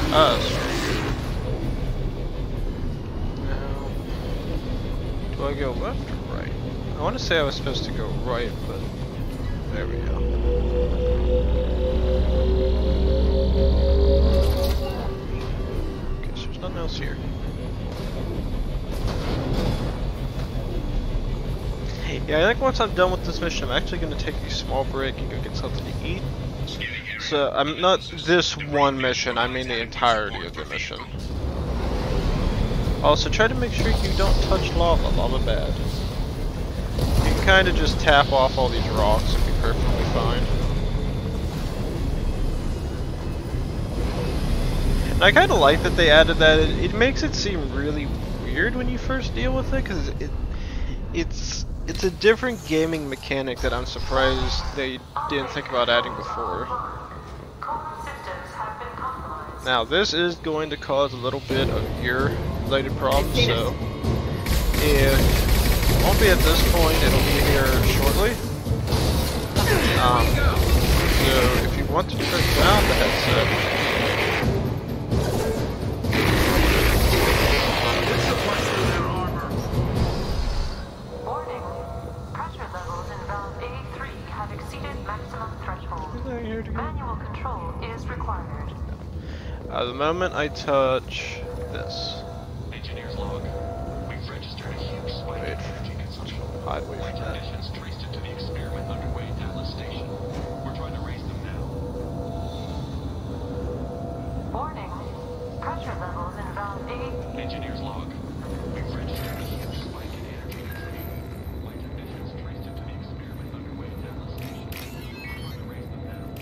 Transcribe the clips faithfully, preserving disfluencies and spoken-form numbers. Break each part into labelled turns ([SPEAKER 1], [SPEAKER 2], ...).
[SPEAKER 1] Ah, that's right. Now, do I go left or right? I want to say I was supposed to go right, but there we go. Okay, so there's nothing else here. Yeah, I think once I'm done with this mission, I'm actually going to take a small break and go get something to eat. So, I'm not this one mission, I mean the entirety of the mission. Also, try to make sure you don't touch lava, lava bad. You can kind of just tap off all these rocks and be perfectly fine. And I kind of like that they added that. It, it makes it seem really weird when you first deal with it, because it, it's it's a different gaming mechanic that I'm surprised they didn't think about adding before. Now, this is going to cause a little bit of ear-related problems, so if it won't be at this point, it'll be here shortly. Um, so if you want to turn down the headset,
[SPEAKER 2] warning, pressure levels in valve A three have exceeded maximum threshold. Manual control is required.
[SPEAKER 1] Uh, the moment I touch this,
[SPEAKER 3] Engineer's log. We've registered a huge spike in energy consumption.
[SPEAKER 1] hide away from that.
[SPEAKER 3] Technicians traced it to the experiment underway at Atlas Station. We're trying to raise them now.
[SPEAKER 2] Warning, pressure levels in valve A.
[SPEAKER 3] Engineer's log. We've registered a huge spike in energy consumption. My technicians traced it to the experiment underway at Atlas Station. We're trying to raise them now.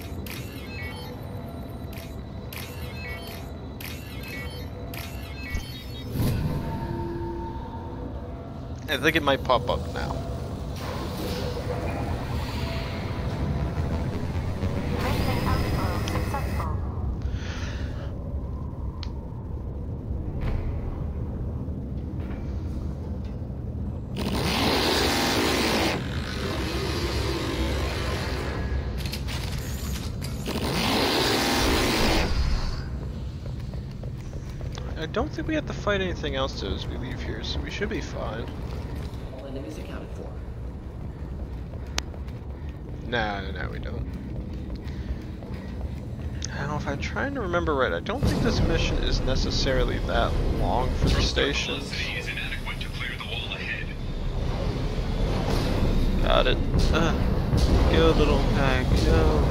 [SPEAKER 1] I think it might pop up now.
[SPEAKER 2] Making outflow successful.
[SPEAKER 1] I don't think we have to fight anything else as we leave here, so we should be fine.
[SPEAKER 4] All enemies accounted for.
[SPEAKER 1] Nah, no, no, we don't. Now, if I'm trying to remember right, I don't think this mission is necessarily that long for the stations.
[SPEAKER 3] Is inadequate to clear the wall ahead.
[SPEAKER 1] Got it. Uh, go, little guy, go.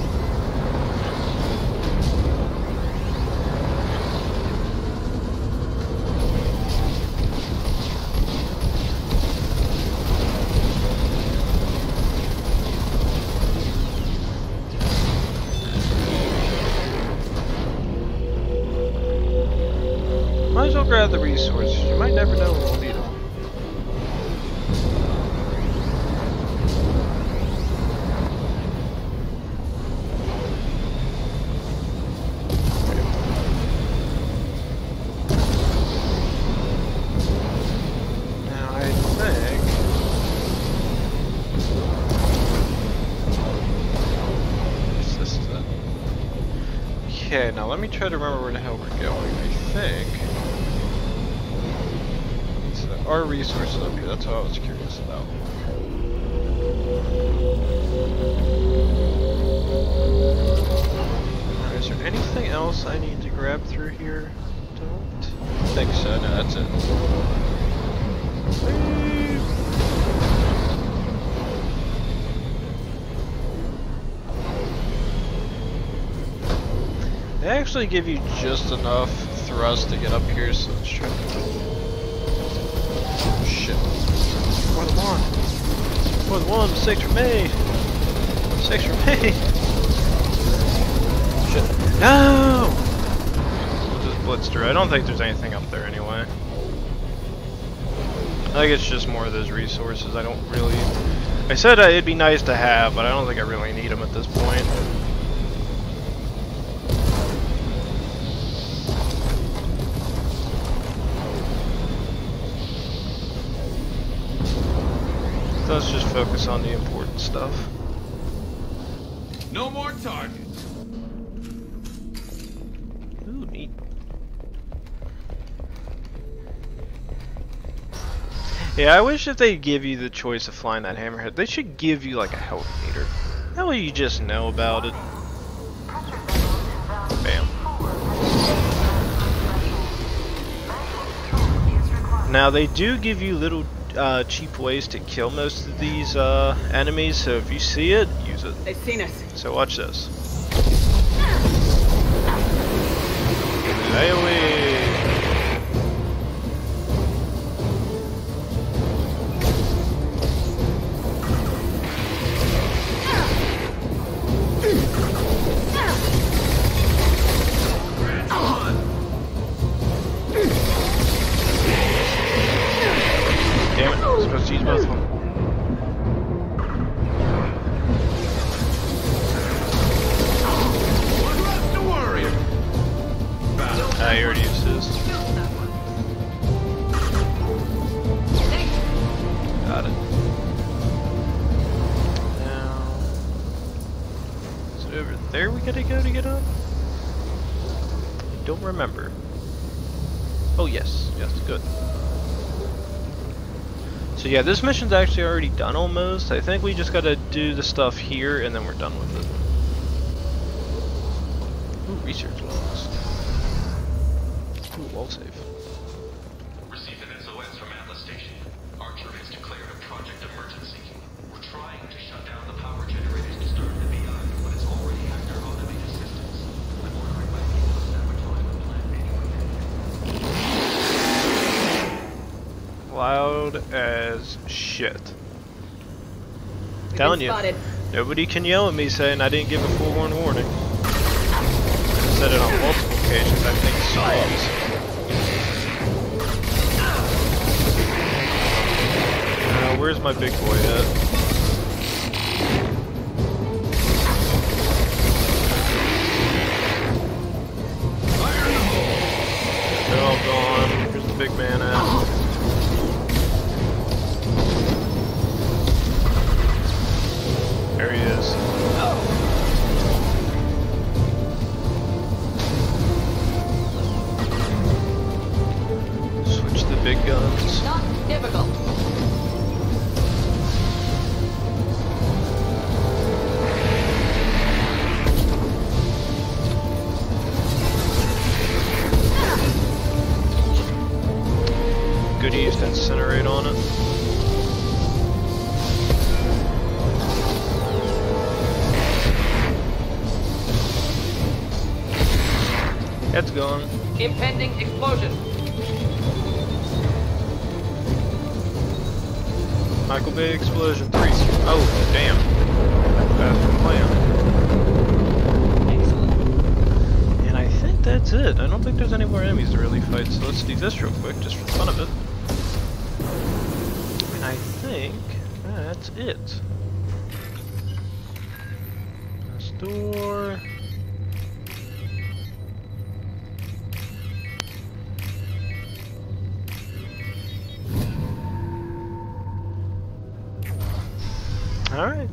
[SPEAKER 1] Might as well grab the resources. You might never know when we'll need them. Now I think yes, this is it. Okay, now let me try to remember where the hell we're going. I think our resources up here, that's what I was curious about. Alright, is there anything else I need to grab through here? Don't think so, no, that's it. Whee! They actually give you just enough thrust to get up here, so let's try to... Shit. For the one. For the one, mistakes were made. Mistakes were made. Shit. No! We'll just blitz through. I don't think there's anything up there anyway. I think it's just more of those resources. I don't really... I said uh, it'd be nice to have, but I don't think I really need them at this point. Let's just focus on the important stuff.
[SPEAKER 3] No more targets.
[SPEAKER 1] Ooh, neat. Yeah, I wish that they'd give you the choice of flying that hammerhead. They should give you like a health meter. That way you just know about it. Bam. Now they do give you little uh, cheap ways to kill most of these uh, enemies, so if you see it, use it.
[SPEAKER 5] They've seen us.
[SPEAKER 1] So watch this. AoE. Damn it, I was supposed to use both of them. Ah, he already used his. Got it. Now, is it over there we gotta go to get up? I don't remember. Oh yes, yes, good. So yeah, this mission's actually already done almost. I think we just gotta do the stuff here and then we're done with it. Ooh, research logs. Ooh, wall save.
[SPEAKER 3] Received an S O S from Atlas Station. Archer has declared a project emergency. We're trying to shut down the power generators to start the B I, but it's already hacked our automated systems. I'm ordering my people to sabotage the plant anyway.
[SPEAKER 1] Loud as shit. Telling you,
[SPEAKER 5] Spotted.
[SPEAKER 1] nobody can yell at me saying I didn't give a forewarned warning. I said it on multiple occasions, I think songs. Uh, where's my big boy at? They're all gone. Where's the big man at? There he is. Switch the big guns.
[SPEAKER 5] Not difficult.
[SPEAKER 1] Good, he used to incinerate on it. Head's gone.
[SPEAKER 5] Impending explosion.
[SPEAKER 1] Michael Bay explosion three. Oh, damn. That's the plan.
[SPEAKER 5] Excellent.
[SPEAKER 1] And I think that's it. I don't think there's any more enemies to really fight, so let's do this real quick, just for the fun of it. And I think that's it. This door. Alright.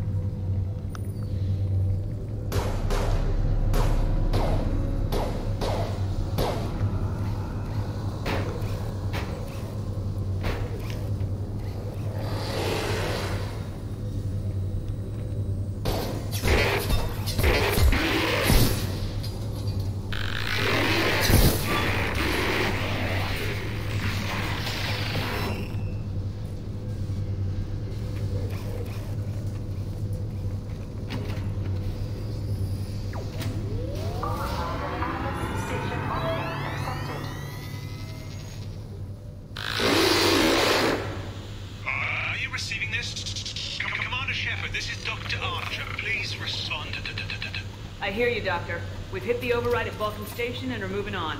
[SPEAKER 3] Shepard, this is Doctor Archer. Please respond.
[SPEAKER 5] I hear you, Doctor. We've hit the override at Vulcan Station and are moving on.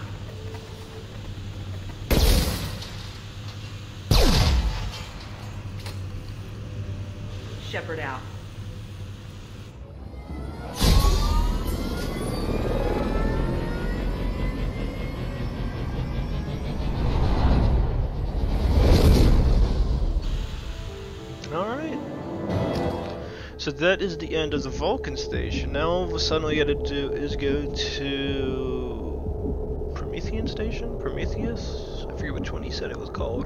[SPEAKER 5] Shepard out.
[SPEAKER 1] Alright. So that is the end of the Vulcan station. Now all of a sudden all you gotta do is go to Promethean Station? Prometheus? I forget which one he said it was called.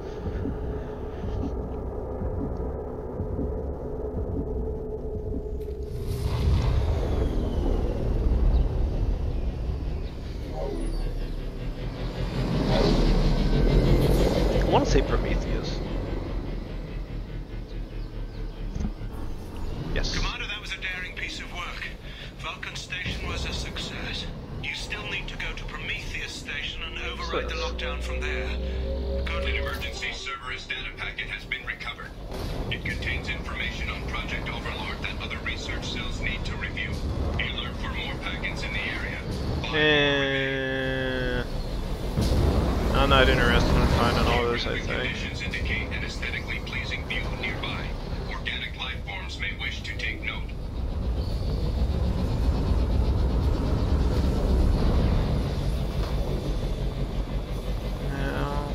[SPEAKER 1] I want to say Prometheus. Yes.
[SPEAKER 6] Commander, that was a daring piece of work. Vulcan Station was a success. You still need to go to Prometheus Station and override the lockdown from there.
[SPEAKER 3] Code an emergency Cerberus data packet has been recovered. It contains information on Project Overlord that other research cells need to review. Alert for more packets in the area.
[SPEAKER 1] Eh, I'm not interested in finding all those, I think.
[SPEAKER 3] Conditions indicate an aesthetically pleasing view nearby. Organic life forms may wish to take note.
[SPEAKER 1] Now,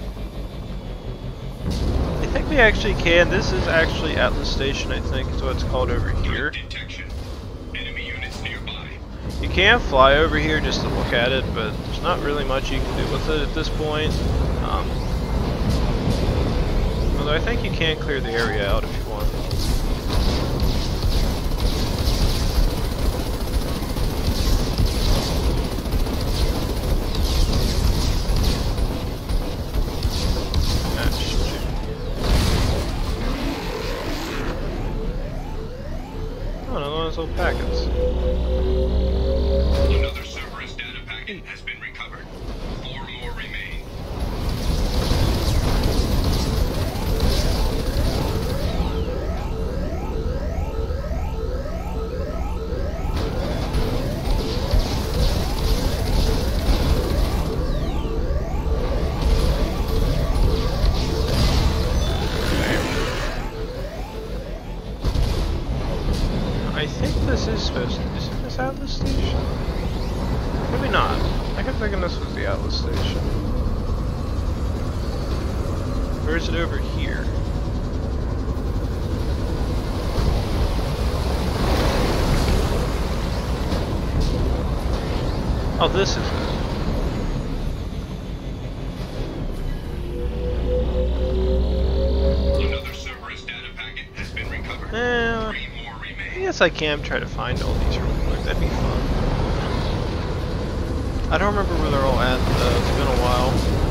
[SPEAKER 1] I think we actually can. This is actually Atlas Station, I think, is what it's called over here.
[SPEAKER 3] Detection. Enemy units nearby.
[SPEAKER 1] You can fly over here just to look at it, but there's not really much you can do with it at this point. Um, although I think you can clear the area out if you want. Ah, shit. Oh, another one of those little packets.
[SPEAKER 3] Another Cerberus data packet has been recovered. Four more remain.
[SPEAKER 1] I think this is supposed to. Isn't this Atlas Station? Maybe not. I kept thinking this was the Atlas Station. Or is it over here? Oh, this is it.
[SPEAKER 3] Another Cerberus data packet has been recovered.
[SPEAKER 1] Eh,
[SPEAKER 3] Three more remain.
[SPEAKER 1] I guess I can try to find all these real quick. That'd be fun. I don't remember where they're all at though. It's been a while.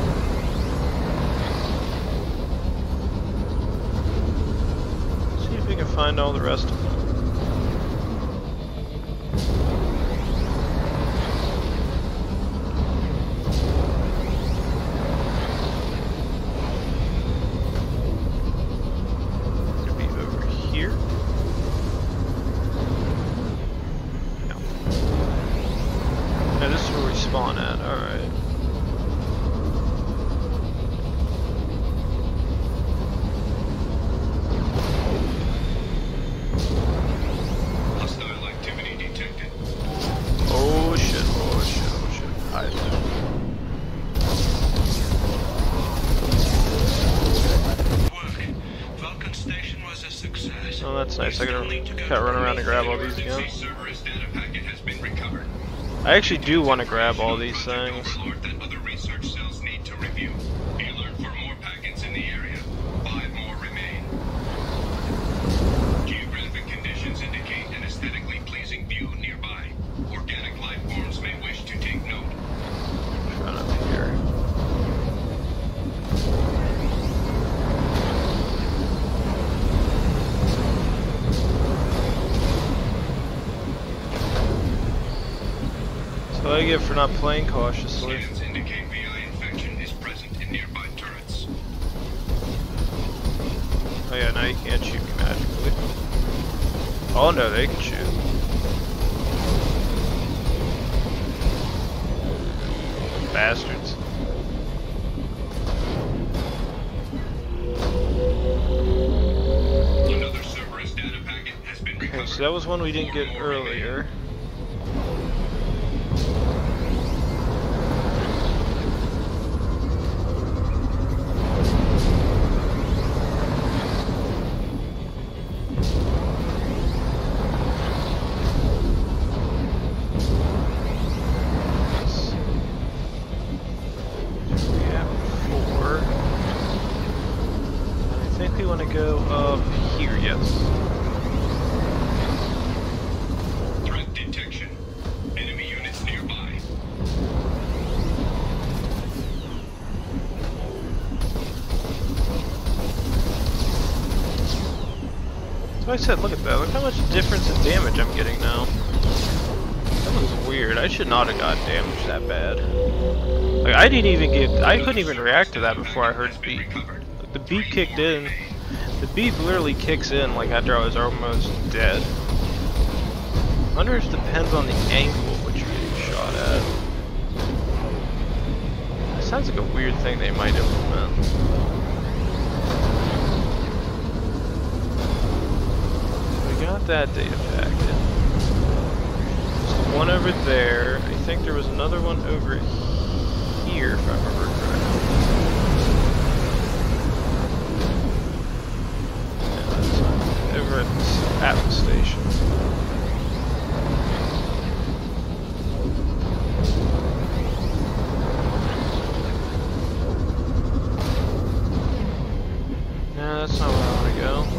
[SPEAKER 1] Let's see if we can find all the rest of them. Could be over here. No. No, this is where we spawn at. Alright.
[SPEAKER 3] Hostile activity detected.
[SPEAKER 1] Oh shit, oh shit, oh shit. Hide.
[SPEAKER 6] Work. Vulcan Station was a success.
[SPEAKER 1] Oh, that's nice. I
[SPEAKER 6] You
[SPEAKER 1] gotta
[SPEAKER 6] still need to go
[SPEAKER 1] kinda
[SPEAKER 6] to
[SPEAKER 1] run around and grab all these
[SPEAKER 3] Emergency
[SPEAKER 1] again.
[SPEAKER 3] Cerberus data packet has been recovered.
[SPEAKER 1] I actually do want to grab all these things.
[SPEAKER 3] Overlord that other research cells need to review. Alert for more packets in the area. Five more remain. Geographic conditions indicate an aesthetically pleasing view nearby. Organic life forms may wish to take note.
[SPEAKER 1] Run up here. That's what I get for not playing cautiously.
[SPEAKER 3] Scans indicate V I infection is present in nearby turrets.
[SPEAKER 1] Oh yeah, now you can't shoot me magically. Oh no, they can shoot. Bastards.
[SPEAKER 3] Another Cerberus data packet has been
[SPEAKER 1] Okay,
[SPEAKER 3] recovered.
[SPEAKER 1] so that was one we didn't get earlier. Like I said, look at that. Look how much difference in damage I'm getting now. That was weird. I should not have got damaged that bad. Like, I didn't even get... I couldn't even react to that before I heard the beat. Like, the beat kicked in. The beat literally kicks in, like, after I was almost dead. I wonder if it depends on the angle of what you're getting shot at. It sounds like a weird thing they might implement. Got that data packet. There's one over there. I think there was another one over here, if I remember correctly. Yeah, that's over at this Atlas station. No, that's not where I want to go.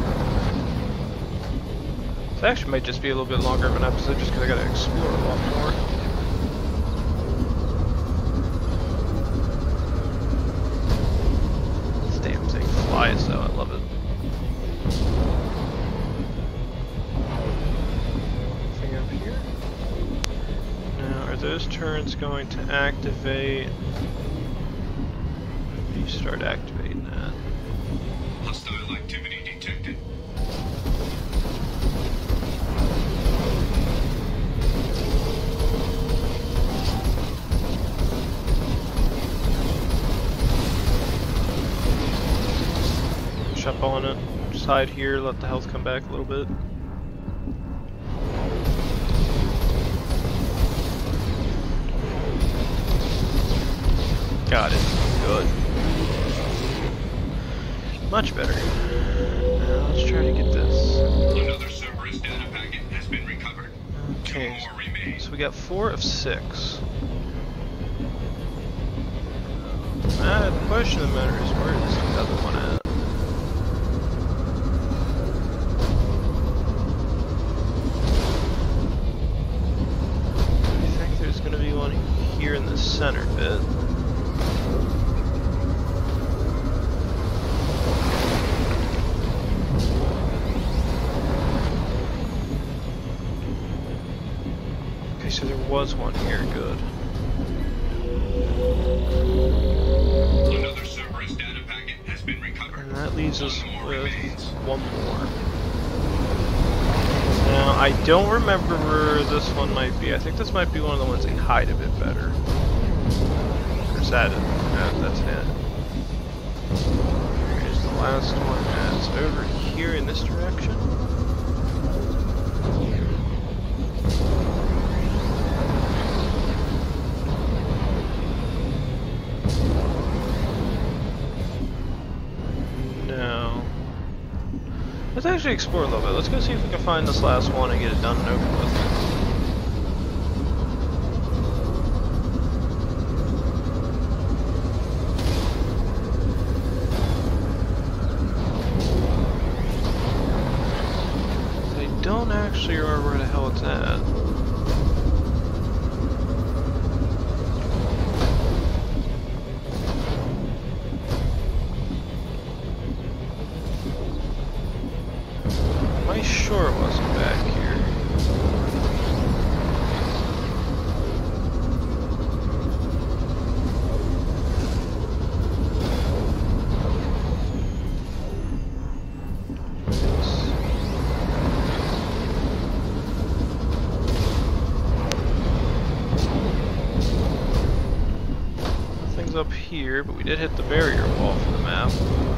[SPEAKER 1] This actually might just be a little bit longer of an episode just because I gotta explore a lot more. This damn thing flies though, I love it. Anything up here? Now, are those turrets going to activate? You start activating that.
[SPEAKER 6] Hostile activity detected.
[SPEAKER 1] Up on it, just hide here, let the health come back a little bit. Got it. Good. Much better. Now let's try to get this.
[SPEAKER 6] Another Cerberus data packet has been recovered.
[SPEAKER 1] Okay,
[SPEAKER 6] Two more remain.
[SPEAKER 1] so we got four of six. Ah, the question of the matter is, where is the other one at? Here in the center bit. Okay, so there was one here, good.
[SPEAKER 6] Another Cerberus data packet has been recovered.
[SPEAKER 1] And that leaves us
[SPEAKER 6] One more
[SPEAKER 1] with
[SPEAKER 6] remains.
[SPEAKER 1] one more. Now, I don't remember where this one might be. I think this might be one of the ones that hide a bit better. Or is that it? No, that's it. Here's the last one. That's over here in this direction. No. Let's actually explore a little bit. Let's go see if we can find this last one and get it done and over with. I don't actually remember where the hell it's at. Am I sure it wasn't back here? Nothing's up here, but we did hit the barrier wall for the map.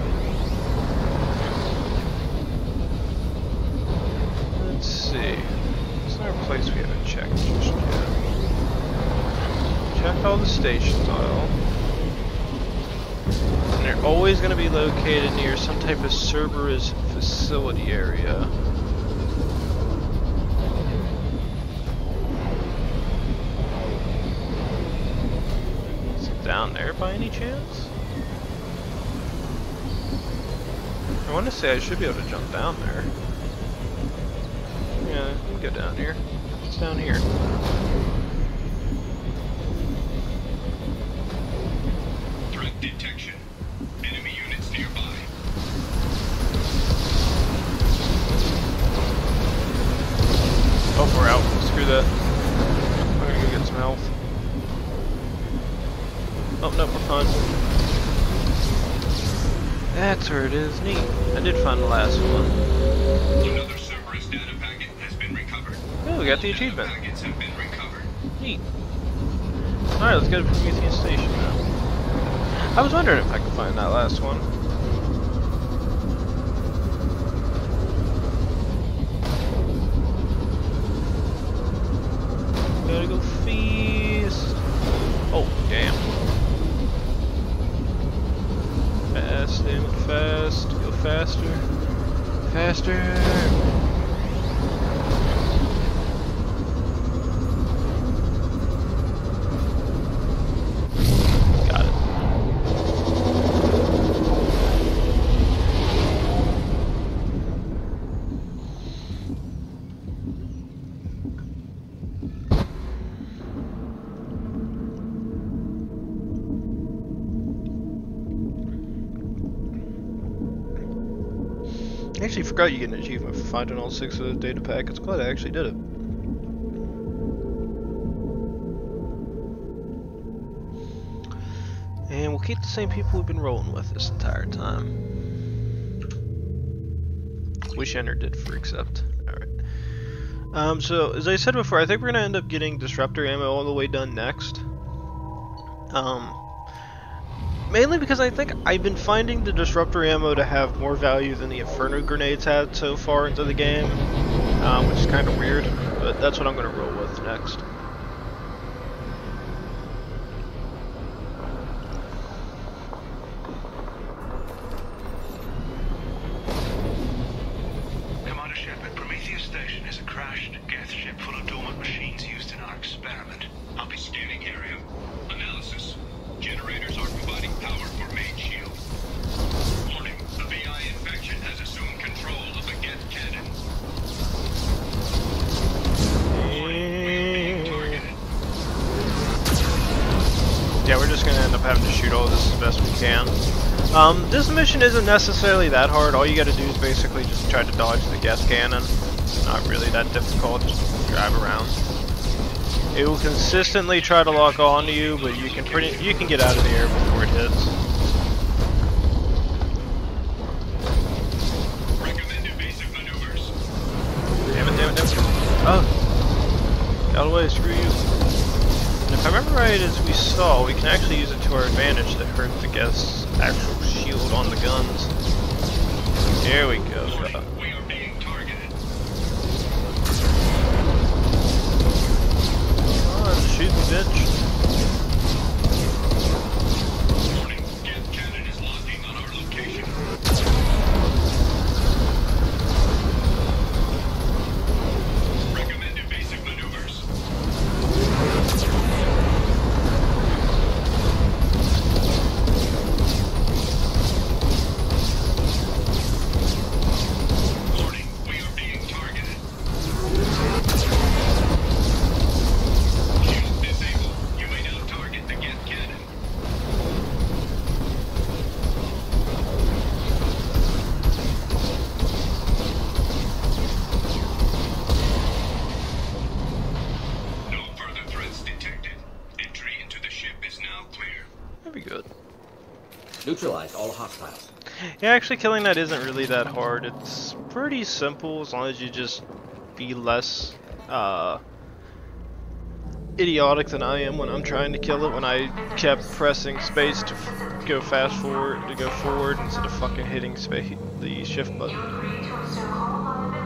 [SPEAKER 1] Let's see. Is there a place we haven't checked just yet? Check all the station tile. And they're always going to be located near some type of Cerberus facility area. Is it down there by any chance? I want to say I should be able to jump down there. Yeah, we can go down here. It's down here.
[SPEAKER 6] Threat detection. Enemy units nearby.
[SPEAKER 1] Oh, we're out. Screw that. We're gonna go get some health. Oh, no, we're fine. That's where it is. Neat. I did find the last one.
[SPEAKER 6] Another Cerberus data packet has been recovered.
[SPEAKER 1] Oh, we got the achievement.
[SPEAKER 6] Packets have been recovered.
[SPEAKER 1] Neat. Alright, let's go to Prometheus Station now. I was wondering if I could find that last one. Gotta go feast. Oh, damn. Fast, damn it, fast. Go faster. Faster. I actually forgot you get an achievement for finding all six of those data packets. Glad I actually did it. And we'll keep the same people we've been rolling with this entire time. Wish Enter did for accept. Alright. Um, so, as I said before, I think we're going to end up getting Disruptor ammo all the way done next. Um... Mainly because I think I've been finding the Disruptor ammo to have more value than the Inferno grenades had so far into the game, um, which is kind of weird, but that's what I'm going to roll with next.
[SPEAKER 6] Commander Shepard, Prometheus Station is a crashed Geth ship full of dormant machines used in our experiment. I'll be scanning area. Analysis. Generators are providing power for main shield. Warning, the V I infection has assumed control of the Geth cannon. Warning, we are being targeted.
[SPEAKER 1] Yeah, we're just going to end up having to shoot all this as best we can. Um, this mission isn't necessarily that hard. All you got to do is basically just try to dodge the Geth cannon. It's not really that difficult. Just drive around. It will consistently try to lock onto you, but you can pretty you can get out of the air before it hits.
[SPEAKER 6] Recommend evasive maneuvers.
[SPEAKER 1] Damn it, damn it, damn it. Oh. Get out of the way, screw you. And if I remember right, as we saw, we can actually use it to our advantage to hurt the Geth's actual shield on the guns. There we go. Uh,
[SPEAKER 6] We are being targeted.
[SPEAKER 1] Shoot the bitch.
[SPEAKER 6] Warning, Geth cannon is locking on our location. Recommend evasive maneuvers. Warning, we are being targeted. Shield disabled. You may now target the Geth cannon. No further threats detected. Entry into the ship is now clear.
[SPEAKER 1] That'd be good.
[SPEAKER 4] Neutralize all hostiles.
[SPEAKER 1] Yeah, actually killing that isn't really that hard. It's pretty simple as long as you just be less uh, idiotic than I am when I'm trying to kill it, when I kept pressing space to f go fast forward, to go forward instead of fucking hitting space, the shift button.
[SPEAKER 2] You agree to assume holological